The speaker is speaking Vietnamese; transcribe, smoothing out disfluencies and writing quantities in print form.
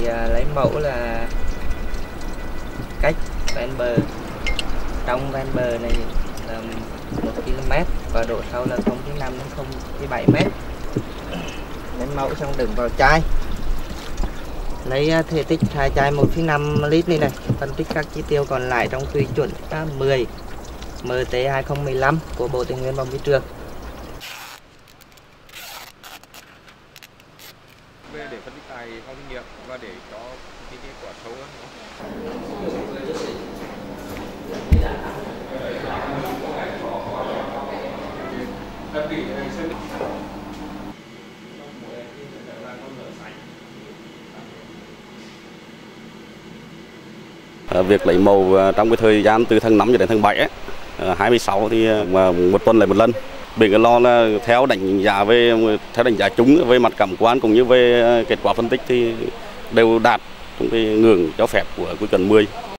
lấy mẫu là cách ven bờ, trong ven bờ này là 1 km và độ sâu là 0,5 đến 0,7 m. Lấy mẫu xong đựng vào chai, lấy thể tích hai chai 1,5 lít này, phân tích các chi tiêu còn lại trong quy chuẩn A10 MT 2015 của Bộ Tài nguyên và Môi trường. Để phân tích tại phòng thí nghiệm và để cho cái quả sâu đó. Việc lấy mẫu trong cái thời gian từ tháng 5 cho đến tháng 7 26 thì một tuần lấy một lần. Bên cái lo là theo đánh giá chung về mặt cảm quan cũng như về kết quả phân tích thì đều đạt trong cái ngưỡng cho phép của quy chuẩn 10.